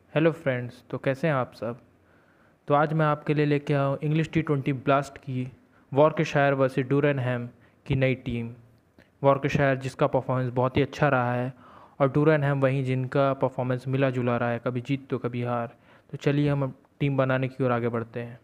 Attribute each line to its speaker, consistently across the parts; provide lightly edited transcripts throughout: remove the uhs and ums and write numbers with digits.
Speaker 1: Hello friends, तो कैसे हैं आप सब। तो आज मैं आपके लिए लेके आया हूँ इंग्लिश T20 ब्लास्ट की वॉर्कशायर वर्सेस डूरनहैम की नई टीम। वॉर्कशायर जिसका परफॉर्मेंस बहुत ही अच्छा रहा है और डूरनहैम वहीं जिनका परफॉर्मेंस मिला जुला रहा है, कभी जीत तो कभी हार। तो चलिए हम अब टीम बनाने की ओर आगे बढ़ते हैं।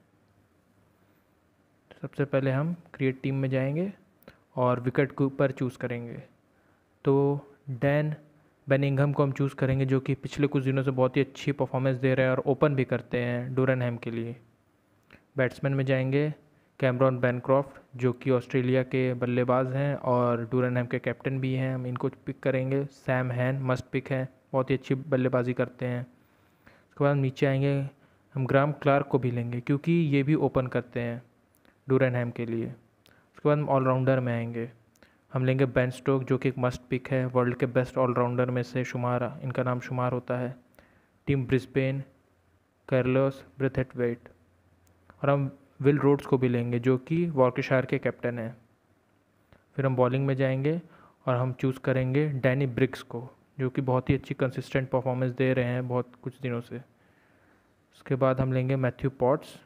Speaker 1: तो सबसे पहले हम क्रिएट टीम में जाएंगे और विकेट के ऊपर चूज़ करेंगे। तो डैन बेनिंघम को हम चूज़ करेंगे, जो कि पिछले कुछ दिनों से बहुत ही अच्छी परफॉर्मेंस दे रहे हैं और ओपन भी करते हैं डूरनहैम के लिए। बैट्समैन में जाएंगे कैमरॉन बैनक्रॉफ्ट, जो कि ऑस्ट्रेलिया के बल्लेबाज हैं और डूरनहैम के कैप्टन भी हैं, हम इनको पिक करेंगे। सैम हैन मस्ट पिक है, बहुत ही अच्छी बल्लेबाजी करते हैं। उसके बाद नीचे आएंगे, हम ग्राहम क्लार्क को भी लेंगे क्योंकि ये भी ओपन करते हैं डूरनहैम के लिए। उसके बाद हम ऑलराउंडर में आएंगे, हम लेंगे बेन स्टोक, जो कि एक मस्ट पिक है, वर्ल्ड के बेस्ट ऑलराउंडर में से इनका नाम शुमार होता है। Team Brisbane Carlos Brathwaite. और हम विल रोड्स को भी लेंगे, जो कि वॉर्कशायर के कैप्टन हैं। फिर हम बॉलिंग में जाएंगे और हम चूज़ करेंगे डैनी ब्रिक्स को, जो कि बहुत ही अच्छी कंसिस्टेंट परफॉर्मेंस दे रहे हैं बहुत कुछ दिनों से। उसके बाद हम लेंगे मैथ्यू पॉट्स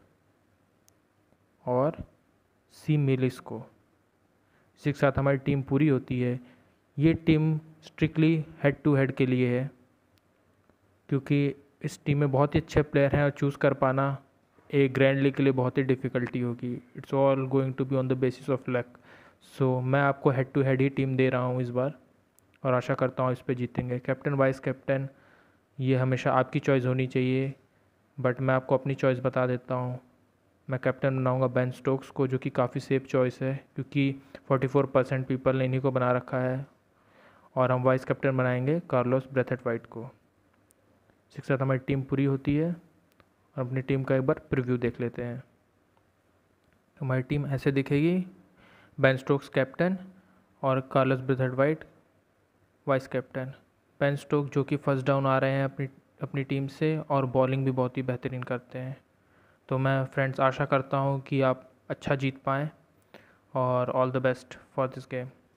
Speaker 1: और सी मिलिस को। इसी के साथ हमारी टीम पूरी होती है। ये team strictly head to head के लिए है, क्योंकि इस टीम में बहुत ही अच्छे प्लेयर हैं और चूज़ कर पाना एक ग्रैंड लीग के लिए बहुत ही डिफ़िकल्टी होगी। It's all going to be on the basis of luck. So मैं आपको हेड टू हेड ही टीम दे रहा हूँ इस बार और आशा करता हूँ इस पे जीतेंगे। कैप्टन वाइस कैप्टन ये हमेशा आपकी चॉइस होनी चाहिए, बट मैं आपको अपनी चॉइस बता देता हूँ। मैं कैप्टन बनाऊंगा बेन स्टोक्स को, जो कि काफ़ी सेफ चॉइस है क्योंकि 44% पीपल ने इन्हीं को बना रखा है। और हम वाइस कैप्टन बनाएंगे कार्लोस ब्रेथवेट को। इसके साथ हमारी टीम पूरी होती है और अपनी टीम का एक बार प्रीव्यू देख लेते हैं। हमारी टीम ऐसे दिखेगी, बेन स्टोक्स कैप्टन और Carlos Brathwaite vice captain. Ben Stoke जो कि फर्स्ट डाउन आ रहे हैं अपनी अपनी टीम से और बॉलिंग भी बहुत ही बेहतरीन करते हैं। तो मैं फ्रेंड्स आशा करता हूँ कि आप अच्छा जीत पाएँ और all the best for this game.